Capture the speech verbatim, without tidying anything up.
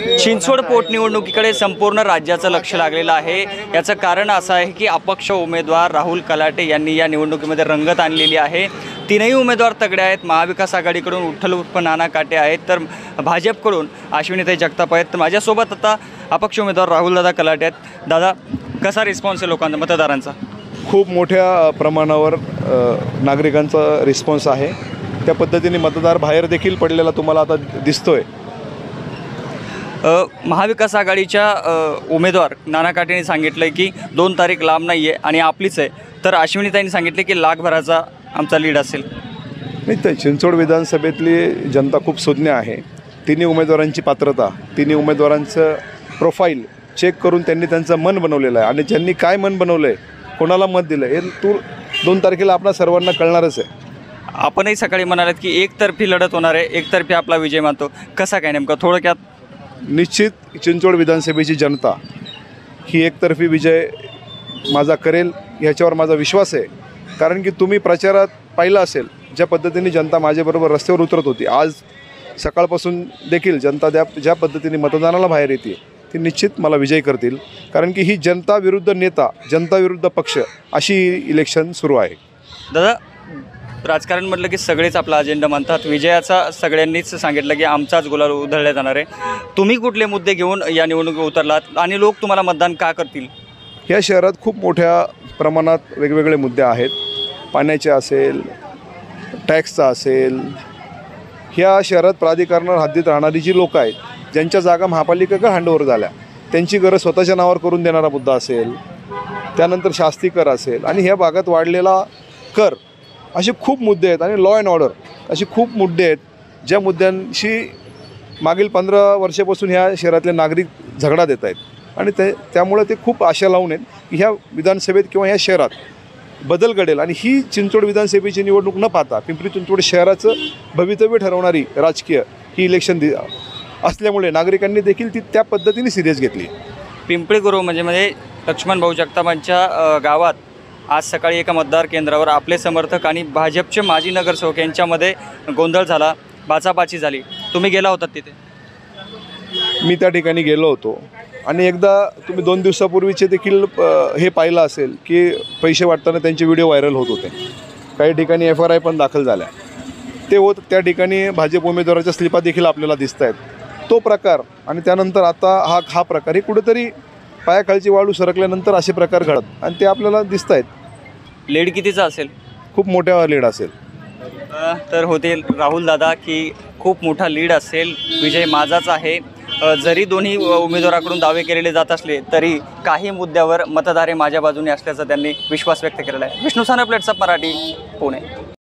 चिंचवड पोटनिवडणुकीकडे संपूर्ण राज्याचं लक्ष लागलेलं आहे। याचं कारण असं आहे की अपक्ष उमेदवार राहुल कलाटे यांनी या निवडणुकीमध्ये रंगत आणलेली आहे। तीनही उमेदवार तगडे आहेत। महाविकास आघाडीकडून विठ्ठल उर्फ नाना काटे आहेत, तर भाजपकडून अश्विनीताई जगताप आहेत। तर माझ्यासोबत आता अपक्ष उमेदवार राहुलदादा कलाटे आहेत। दादा, कसा रिस्पॉन्स आहे लोकांचा, मतदारांचा? खूप मोठ्या प्रमाणावर नागरिकांचा रिस्पॉन्स आहे। त्या पद्धतीने मतदार बाहेर देखील पडलेला तुम्हाला आता दिसतोय। महाविकास आघाडीच्या उमेदवार नाना काटेंनी सांगितलं की दोन तारीख लांब नाही आहे आणि आपलीच आहे, तर अश्विनीताईंनी सांगितले की लाखभराचा आमचा लीड असेल। नाही, तर चिंचवड विधानसभेतली जनता खूप सुज्ञ आहे। तिन्ही उमेदवारांची पात्रता, तिन्ही उमेदवारांचं प्रोफाईल चेक करून त्यांनी त्यांचं मन बनवलेलं आहे आणि ज्यांनी काय मन बनवलं आहे, कोणाला मत दिलं हे तू दोन तारखेला आपल्या सर्वांना कळणारच आहे। आपणही सकाळी म्हणालात की एकतर्फी लढत होणार आहे, एकतर्फी आपला विजय मानतो, कसा काय नेमका थोडक्यात? निश्चित चिंचवड विधानसभेची जनता ही एकतर्फी विजय माझा करेल ह्याच्यावर माझा विश्वास आहे। कारण की तुम्ही प्रचारात पाहिलं असेल ज्या पद्धतीने जनता माझ्याबरोबर रस्त्यावर उतरत होती, आज सकाळपासून देखील जनता ज्या ज्या पद्धतीने मतदानाला बाहेर येते ती निश्चित मला विजय करतील। कारण की ही जनता विरुद्ध नेता, जनता विरुद्ध पक्ष अशी इलेक्शन सुरू आहे। दादा, राजकारण म्हटलं की सगळेच आपला अजेंडा मानतात, विजयाचा सगळ्यांनीच सांगितलं की आमचाच गुलाल उधळला जाणार आहे। तुम्ही कुठले मुद्दे घेऊन या निवडणुकीत उतरलात आणि लोक तुम्हाला मतदान का करतील? या शहरात खूप मोठ्या प्रमाणात वेगवेगळे मुद्दे आहेत। पाण्याचे असेल, टॅक्सचा असेल, ह्या शहरात प्राधिकरणावर हद्दीत राहणारी जी लोकं आहेत, ज्यांच्या जागा महापालिकेकडे हँडओव्हर झाल्या, त्यांची घरं स्वतःच्या नावावर करून देणारा मुद्दा असेल, त्यानंतर शास्ती कर असेल आणि ह्या भागात वाढलेला कर, असे खूप मुद्दे आहेत। आणि लॉ अँड ऑर्डर असे खूप मुद्दे आहेत ज्या मुद्द्यांशी मागील पंधरा वर्षापासून ह्या शहरातले नागरिक झगडा देत आहेत आणि ते त्यामुळे ते खूप आशा लावून आहेत की ह्या विधानसभेत किंवा ह्या शहरात बदल घडेल। आणि ही चिंचवड विधानसभेची निवडणूक न पाहता पिंपरी चिंचवड शहराचं भवितव्य ठरवणारी राजकीय ही इलेक्शन दि असल्यामुळे नागरिकांनी देखील ती त्या पद्धतीने सिरियस घेतली। पिंपरी गुरु म्हणजे म्हणजे लक्ष्मण भाऊ जगतापांच्या गावात आज सकाळी एका मतदार केंद्रावर आपले समर्थक आणि भाजपचे माजी नगरसेवक यांच्यामध्ये गोंधळ झाला, बाचाबाची झाली। तुम्ही गेला होतात तिथे? मी त्या ठिकाणी गेलो होतो आणि एकदा तुम्ही दोन दिवसापूर्वीचे देखील हे पाहिलं असेल की पैसे वाटताना त्यांचे व्हिडिओ व्हायरल होत होते। काही ठिकाणी एफ आर आय पण दाखल झाल्या। ते होत त्या ठिकाणी भाजप उमेदवाराच्या स्लिपा देखील आपल्याला दिसत आहेत। तो प्रकार आणि त्यानंतर आता हा हा प्रकार हे कुठेतरी पायाखालची वाळू सरकल्यानंतर असे प्रकार घडत आणि ते आपल्याला दिसत आहेत। लीड कितीचा असेल? खूप मोठ्या लीड असेल। तर होते राहुल दादा की खूप मोठा लीड असेल, विजय माझाच आहे। जरी दोन्ही उमेदवाराकडून दावे केलेले जात असले तरी काही मुद्द्यावर मतदार माझ्या बाजूने असल्याचा त्यांनी विश्वास व्यक्त केलेला आहे। विष्णू साने, प्लेट्सअप मराठी, पुणे।